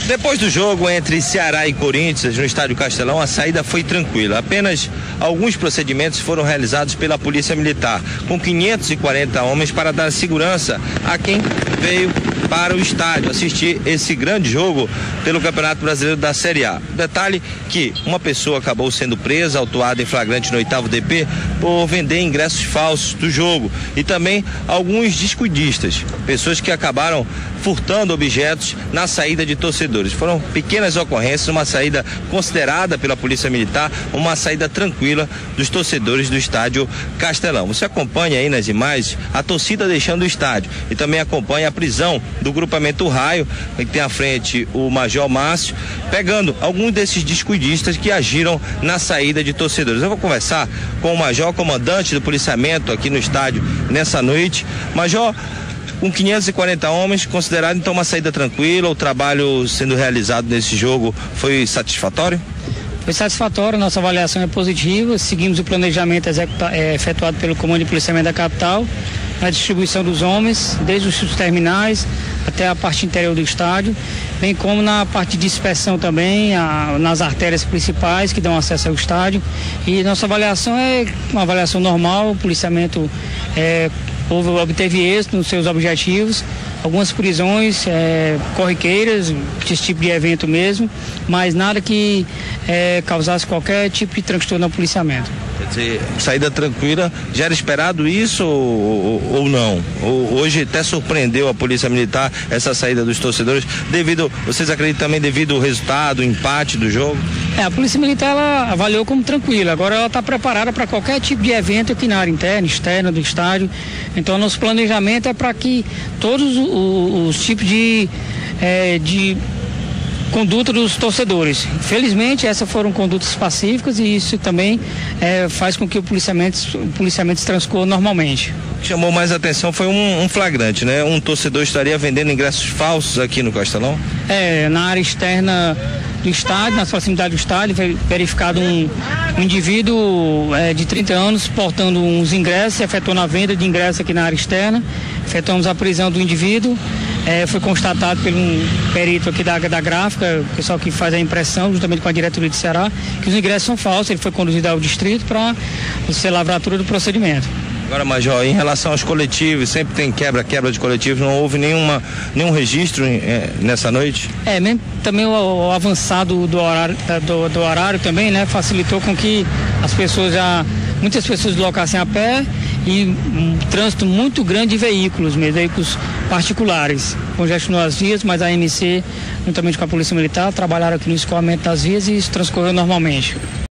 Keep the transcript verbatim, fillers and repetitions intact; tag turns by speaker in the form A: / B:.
A: Depois do jogo entre Ceará e Corinthians no Estádio Castelão, a saída foi tranquila. Apenas alguns procedimentos foram realizados pela Polícia Militar, com quinhentos e quarenta homens para dar segurança a quem veio para o estádio assistir esse grande jogo pelo Campeonato Brasileiro da Série A. Detalhe que uma pessoa acabou sendo presa, autuada em flagrante no oitavo D P por vender ingressos falsos do jogo, e também alguns descuidistas, pessoas que acabaram furtando objetos na saída de torcedores. Foram pequenas ocorrências, uma saída considerada pela Polícia Militar uma saída tranquila dos torcedores do Estádio Castelão. Você acompanha aí nas imagens a torcida deixando o estádio e também acompanha a prisão do grupamento Raio, que tem à frente o Major Márcio, pegando alguns desses descuidistas que agiram na saída de torcedores. Eu vou conversar com o Major, comandante do policiamento aqui no estádio nessa noite. Major, com quinhentos e quarenta homens, considerado então uma saída tranquila, o trabalho sendo realizado nesse jogo foi satisfatório?
B: Foi satisfatório, nossa avaliação é positiva, seguimos o planejamento executa, é, efetuado pelo Comando de Policiamento da capital, na distribuição dos homens, desde os terminais até a parte interior do estádio, bem como na parte de dispersão também, a, nas artérias principais que dão acesso ao estádio. E nossa avaliação é uma avaliação normal, o policiamento é, houve, obteve êxito nos seus objetivos, algumas prisões é, corriqueiras, desse tipo de evento mesmo, mas nada que é, causasse qualquer tipo de transtorno no policiamento.
A: Quer dizer, saída tranquila, já era esperado isso ou, ou, ou não? Ou, hoje até surpreendeu a Polícia Militar essa saída dos torcedores, devido, vocês acreditam também devido ao resultado, o empate do jogo?
B: É, a Polícia Militar ela avaliou como tranquila, agora ela está preparada para qualquer tipo de evento aqui na área interna, externa do estádio. Então nosso planejamento é para que todos os, os tipos de, é, de conduta dos torcedores. Felizmente essas foram condutas pacíficas e isso também é, faz com que o policiamento, o policiamento se transcorra normalmente.
A: O que chamou mais atenção foi um, um flagrante, né? Um torcedor estaria vendendo ingressos falsos aqui no Castelão?
B: É, na área externa do estádio, nas proximidades do estádio, foi verificado um, um indivíduo é, de trinta anos portando uns ingressos, efetuando a venda de ingressos aqui na área externa. Efetuamos a prisão do indivíduo. É, foi constatado por um perito aqui da, da gráfica, o pessoal que faz a impressão, juntamente com a diretoria de Ceará, que os ingressos são falsos. Ele foi conduzido ao distrito para ser lavratura do procedimento.
A: Agora, Major, em relação aos coletivos, sempre tem quebra, quebra de coletivos, não houve nenhuma, nenhum registro é, nessa noite?
B: É, mesmo também o, o avançado do horário, do, do horário também, né, facilitou com que as pessoas já, muitas pessoas deslocassem a pé e um trânsito muito grande de veículos, mesmo, veículos particulares. Congestionou as vias, mas a A M C, juntamente com a Polícia Militar, trabalharam aqui no escoamento das vias e isso transcorreu normalmente.